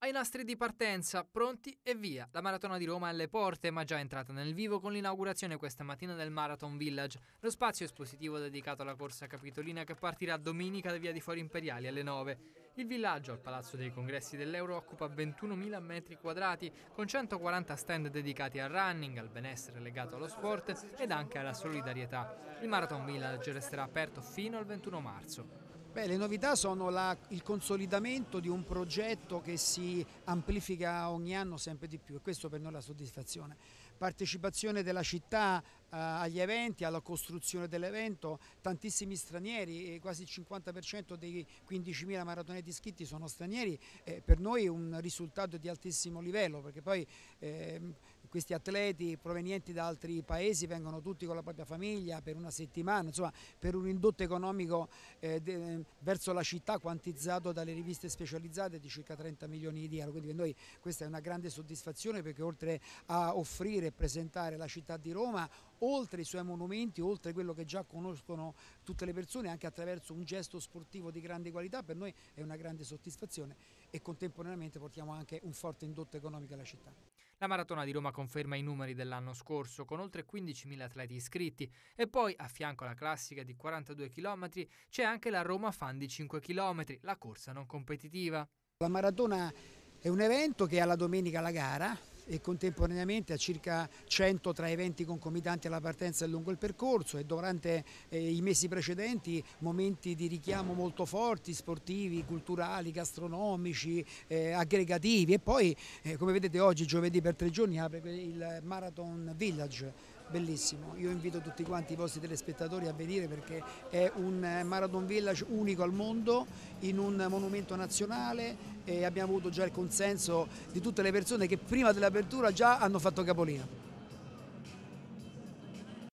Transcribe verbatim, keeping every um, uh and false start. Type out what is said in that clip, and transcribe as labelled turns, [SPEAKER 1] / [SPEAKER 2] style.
[SPEAKER 1] Ai nastri di partenza, pronti e via. La maratona di Roma è alle porte, ma già entrata nel vivo con l'inaugurazione questa mattina del Marathon Village, lo spazio espositivo dedicato alla corsa capitolina che partirà domenica da via di Fori Imperiali alle nove. Il villaggio al Palazzo dei Congressi dell'Euro occupa ventunomila metri quadrati, con centoquaranta stand dedicati al running, al benessere legato allo sport ed anche alla solidarietà. Il Marathon Village resterà aperto fino al ventuno marzo.
[SPEAKER 2] Beh, le novità sono la, il consolidamento di un progetto che si amplifica ogni anno sempre di più e questo per noi è la soddisfazione. Partecipazione della città eh, agli eventi, alla costruzione dell'evento, tantissimi stranieri, quasi il cinquanta per cento dei quindicimila maratoneti iscritti sono stranieri, eh, per noi è un risultato di altissimo livello perché poi eh, questi atleti provenienti da altri paesi vengono tutti con la propria famiglia per una settimana, insomma per un indotto economico eh, de, verso la città quantizzato dalle riviste specializzate di circa trenta milioni di euro, quindi per noi questa è una grande soddisfazione perché oltre a offrire e presentare la città di Roma, oltre i suoi monumenti, oltre quello che già conoscono tutte le persone, anche attraverso un gesto sportivo di grande qualità, per noi è una grande soddisfazione e contemporaneamente portiamo anche un forte indotto economico alla città.
[SPEAKER 1] La Maratona di Roma conferma i numeri dell'anno scorso con oltre quindicimila atleti iscritti e poi a fianco alla classica di quarantadue chilometri c'è anche la Roma Fun di cinque chilometri, la corsa non competitiva.
[SPEAKER 2] La maratona è un evento che ha la domenica la gara e contemporaneamente ha circa cento tra eventi concomitanti alla partenza e lungo il percorso e durante eh, i mesi precedenti momenti di richiamo molto forti, sportivi, culturali, gastronomici, eh, aggregativi e poi eh, come vedete oggi giovedì per tre giorni apre il Marathon Village. Bellissimo, io invito tutti quanti i vostri telespettatori a venire perché è un Marathon Village unico al mondo in un monumento nazionale e abbiamo avuto già il consenso di tutte le persone che prima dell'apertura già hanno fatto capolino.